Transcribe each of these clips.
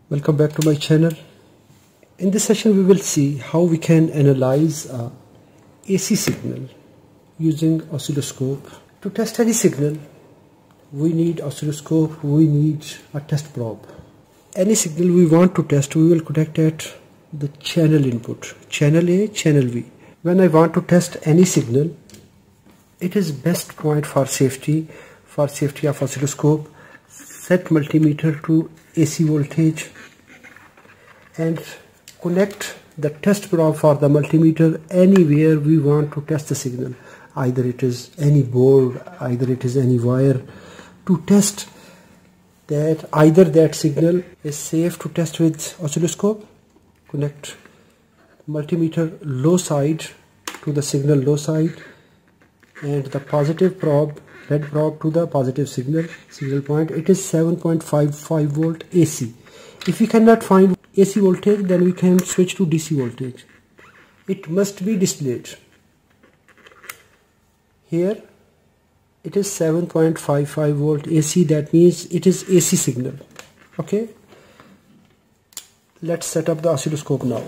Welcome back to my channel. In this session we will see how we can analyze a AC signal using oscilloscope. To test any signal we need oscilloscope, we need a test probe. Any signal we want to test we will connect at the channel input, channel A, channel V. When I want to test any signal, it is best point for safety of oscilloscope, set multimeter to AC voltage and connect the test probe for the multimeter anywhere we want to test the signal. Either it is any board, either it is any wire, to test that either that signal is safe to test with oscilloscope. Connect multimeter low side to the signal low side and the positive probe, red probe, to the positive signal point. It is 7.55 volt AC. If we cannot find AC voltage, then we can switch to DC voltage. It must be displayed. Here it is 7.55 volt AC, that means it is AC signal. Okay, let's set up the oscilloscope now.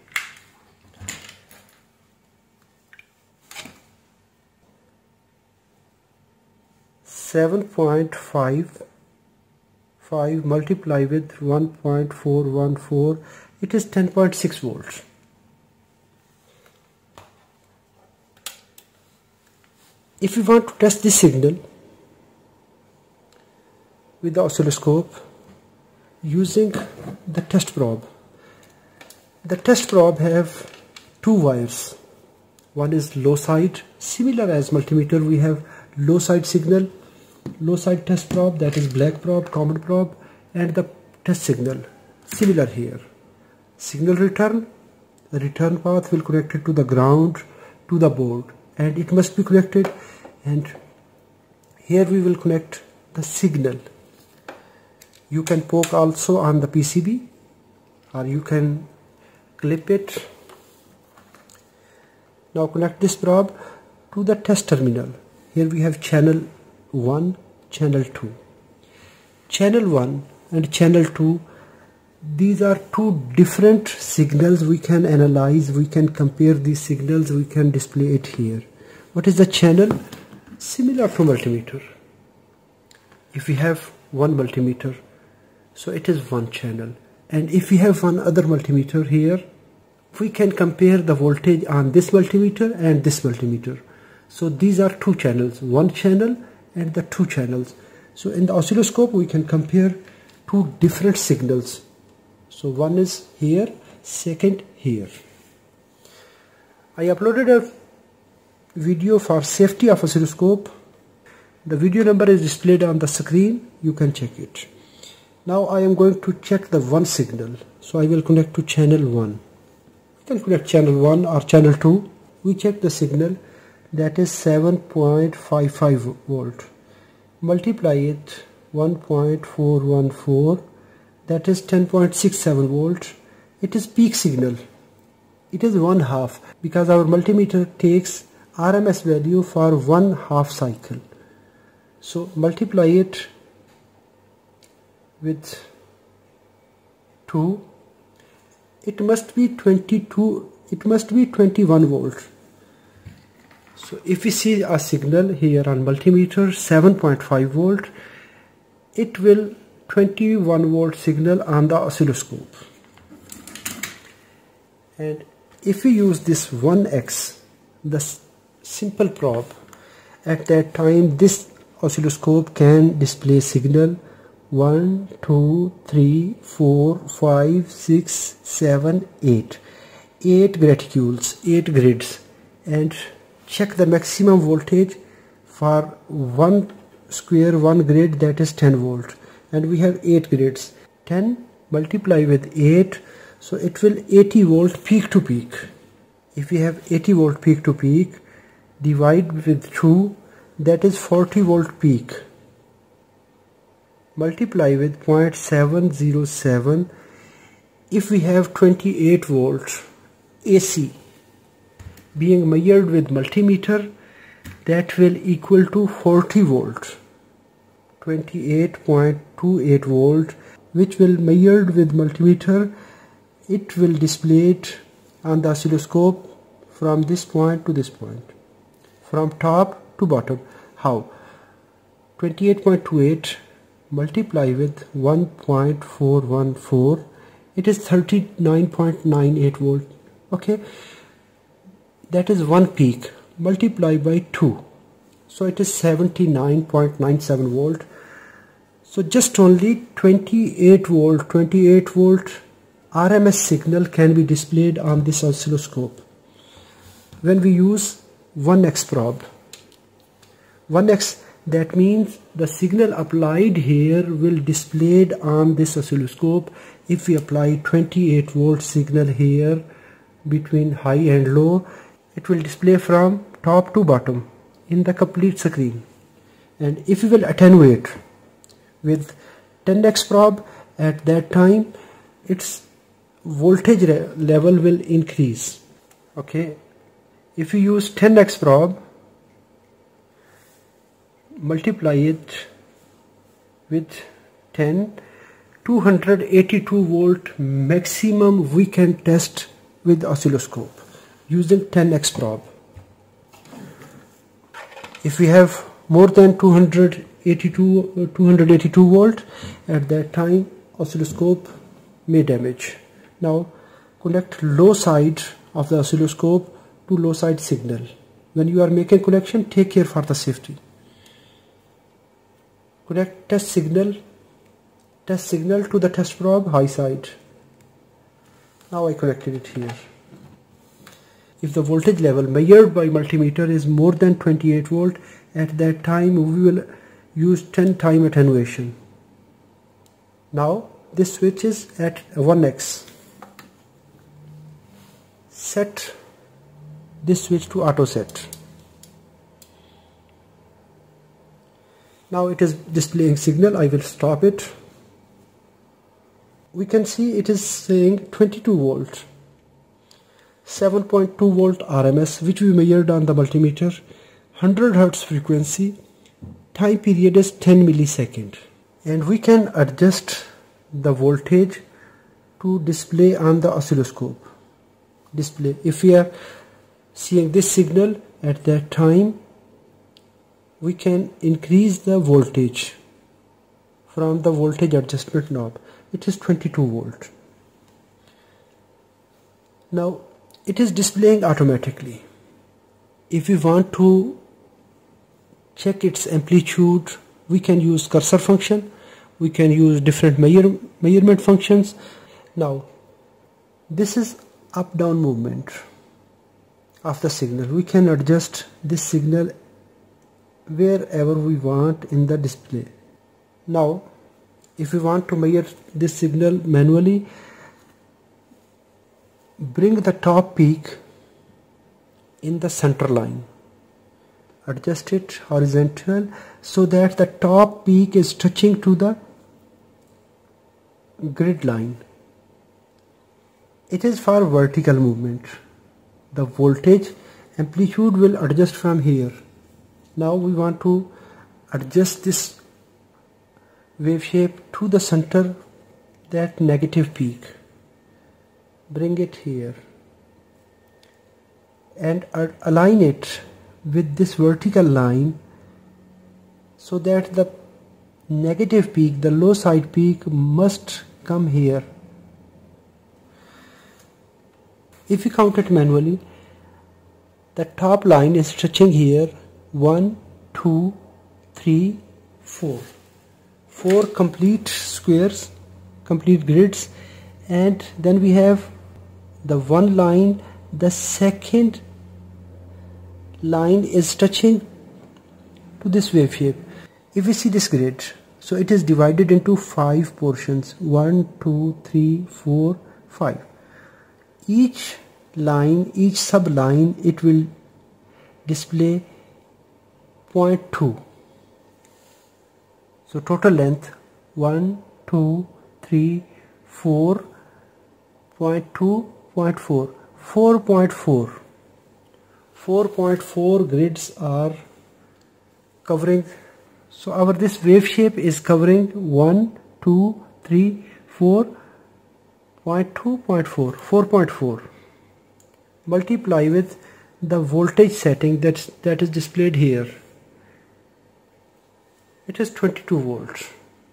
.55 multiply with 1.414, it is 10.6 volts. If we want to test this signal with the oscilloscope using the test probe, the test probe have two wires. One is low side, similar as multimeter we have low side signal, low side test probe, that is black probe, common probe, and the test signal similar here. Signal return, the return path will connect it to the ground, to the board, and it must be connected. And here we will connect the signal. You can poke also on the PCB or you can clip it. Now connect this probe to the test terminal. Here we have channel 1, channel 2. Channel 1 and channel 2, these are two different signals. We can analyze, we can compare these signals, we can display it here. What is the channel? Similar to multimeter. If we have one multimeter, so it is one channel, and if we have one other multimeter here, we can compare the voltage on this multimeter and this multimeter. So these are two channels, one channel and the two channels. So in the oscilloscope we can compare two different signals. So one is here, second here. I uploaded a video for safety of oscilloscope. The video number is displayed on the screen, you can check it. Now I am going to check the one signal, so I will connect to channel 1. We can connect channel 1 or channel 2. We check the signal, that is 7.55 volt. Multiply it 1.414, that is 10.67 volt. It is peak signal. It is 1/2 because our multimeter takes RMS value for 1/2 cycle. So multiply it with 2. It must be 21 volt. So if we see a signal here on multimeter 7.5 volt, it will 21 volt signal on the oscilloscope. And if we use this 1x, the simple probe, at that time this oscilloscope can display signal 1, 2, 3, 4, 5, 6, 7, 8. 8 graticules, 8 grids, and check the maximum voltage for one square, one grid, that is 10 volt, and we have 8 grids. 10 multiply with 8, so it will 80 volt peak to peak. If we have 80 volt peak to peak, divide with 2, that is 40 volt peak. Multiply with 0.707. If we have 28 volts AC being measured with multimeter, that will equal to 40 volt. 28.28 volt which will measured with multimeter. It will display it on the oscilloscope from this point to this point, from top to bottom. How? 28.28 multiply with 1.414, it is 39.98 volt. Okay, that is one peak. Multiply by 2, so it is 79.97 volt. So just only 28 volt RMS signal can be displayed on this oscilloscope when we use 1x probe. 1x, that means the signal applied here will displayed on this oscilloscope. If we apply 28 volt signal here between high and low, it will display from top to bottom in the complete screen. And if we will attenuate with 10x probe, at that time its voltage level will increase. Okay, if you use 10x probe, multiply it with 10, 282 volt maximum we can test with oscilloscope using 10x probe. If we have more than 282 volt, at that time oscilloscope may damage. Now connect low side of the oscilloscope to low side signal. When you are making connection, take care for the safety. Connect test signal to the test probe high side. Now I connected it here. If the voltage level measured by multimeter is more than 28 volt, at that time we will use 10 time attenuation. Now this switch is at 1x. Set this switch to auto set. Now it is displaying signal. I will stop it. We can see it is saying 22 volt, 7.2 volt RMS, which we measured on the multimeter, 100 Hz frequency, time period is 10 millisecond, and we can adjust the voltage to display on the oscilloscope display. If we are seeing this signal, at that time we can increase the voltage from the voltage adjustment knob. It is 22 volt. Now it is displaying automatically. If we want to check its amplitude, we can use cursor function, we can use different measurement functions. Now this is up down movement of the signal. We can adjust this signal wherever we want in the display. Now if we want to measure this signal manually, bring the top peak in the center line, adjust it horizontal so that the top peak is touching to the grid line. It is for vertical movement. The voltage amplitude will adjust from here. Now we want to adjust this wave shape to the center, that negative peak. Bring it here and align it with this vertical line so that the negative peak, the low side peak, must come here. If we count it manually, the top line is touching here. 1, 2, 3, 4. 4 complete squares, complete grids, and then we have the one line. The second line is touching to this wave shape. If we see this grid, so it is divided into 5 portions. 1, 2, 3, 4, 5. Each line, each sub line, it will display 0.2. So total length 1, 2, 3, 4, 0.2, 0.4, 4.4. 4.4 grids are covering. So our this wave shape is covering 1, 2, 3, 4, 0.2, 0.4, 4.4. Multiply with the voltage setting that is displayed here. It is 22 volts.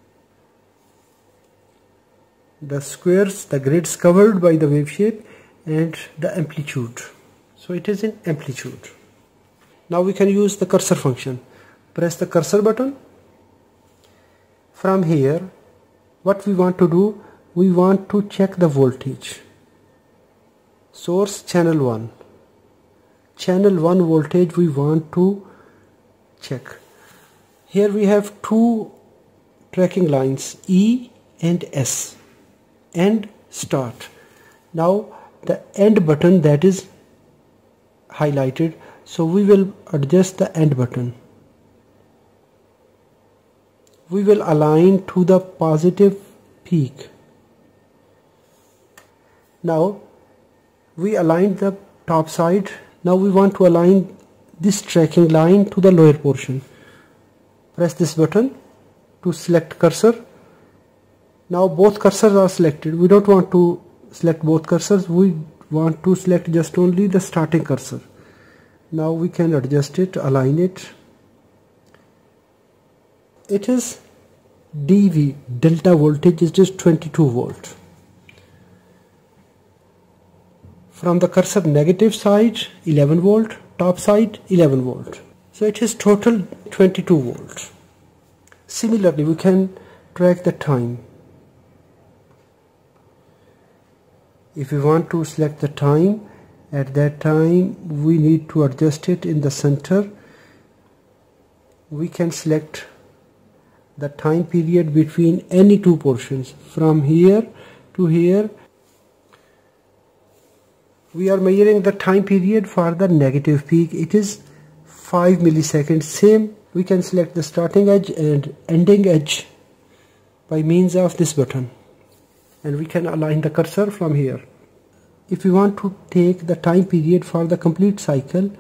The squares, the grids covered by the wave shape, and the amplitude. So it is in amplitude. Now we can use the cursor function. Press the cursor button. From here, what we want to do, we want to check the voltage. Source channel 1. Channel 1 voltage we want to check. Here we have two tracking lines, E and S. End, start. Now the end button that is highlighted, so we will adjust the end button. We will align to the positive peak. Now we aligned the top side. Now we want to align this tracking line to the lower portion. Press this button to select cursor. Now both cursors are selected. We don't want to select both cursors. We want to select just only the starting cursor. Now we can adjust it, align it. It is dV, delta voltage, it is 22 volt. From the cursor negative side 11 volt, top side 11 volt. So it is total 22 volts. Similarly, we can track the time. If we want to select the time, at that time we need to adjust it in the center. We can select the time period between any two portions, from here to here. We are measuring the time period for the negative peak. It is 5 milliseconds. Same, we can select the starting edge and ending edge by means of this button, and we can align the cursor from here. If we want to take the time period for the complete cycle,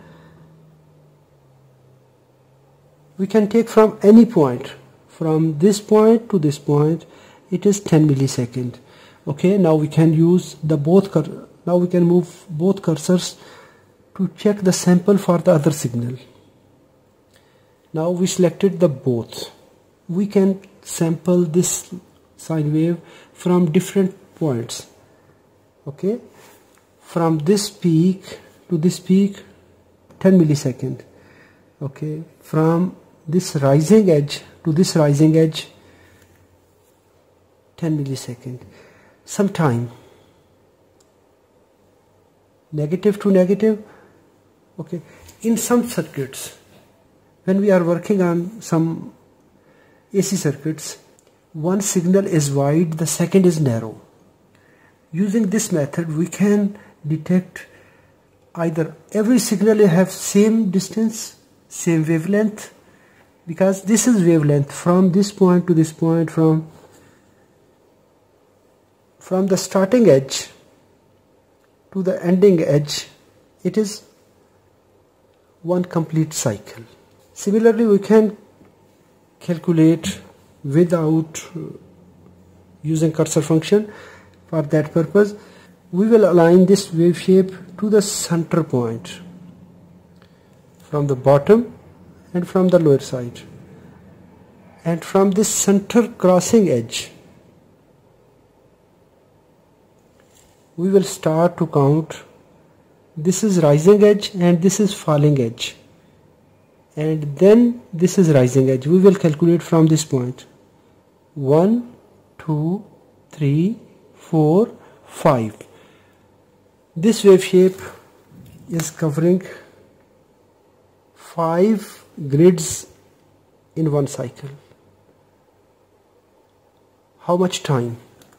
we can take from any point. From this point to this point, it is 10 milliseconds. Okay, now we can use the now we can move both cursors to check the sample for the other signal. Now we selected the both. We can sample this sine wave from different points. Okay, from this peak to this peak, 10 milliseconds. Okay, from this rising edge to this rising edge, 10 milliseconds. Some time, negative to negative. Okay, in some circuits, when we are working on some AC circuits, one signal is wide, the second is narrow. Using this method, we can detect either every signal have same distance, same wavelength, because this is wavelength from this point to this point, from the starting edge to the ending edge, it is one complete cycle. Similarly, we can calculate without using cursor function. For that purpose, we will align this wave shape to the center point from the bottom and from the lower side, and from this center crossing edge we will start to count. This is rising edge and this is falling edge, and then this is rising edge. We will calculate from this point. 1, 2, 3, 4, 5. This wave shape is covering 5 grids in one cycle. How much time?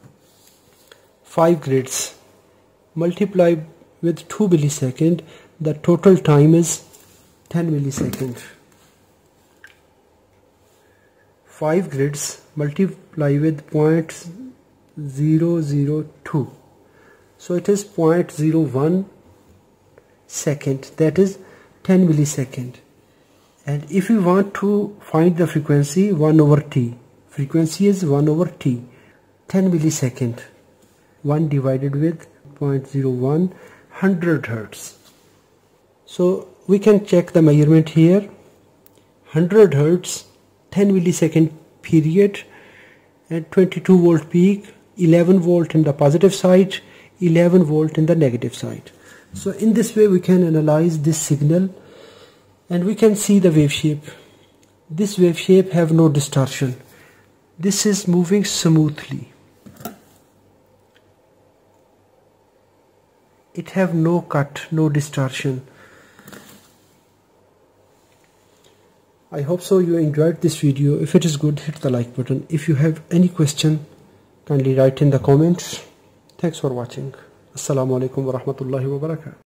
5 grids multiply with 2 milliseconds, the total time is 10 milliseconds. 5 grids multiply with 0.002, so it is 0.01 second, that is 10 milliseconds. And if we want to find the frequency, 1 over t, frequency is 1 over t. 10 millisecond. 1 divided with 0.01, 100 Hertz. So we can check the measurement here. 100 Hertz, 10 millisecond period, and 22 volt peak, 11 volt in the positive side, 11 volt in the negative side. So in this way we can analyze this signal and we can see the wave shape. This wave shape have no distortion. This is moving smoothly. It have no cut, no distortion. I hope so you enjoyed this video. If it is good, hit the like button. If you have any question, kindly write in the comments. Thanks for watching. Assalamu alaikum wa rahmatullahi wa barakatuh.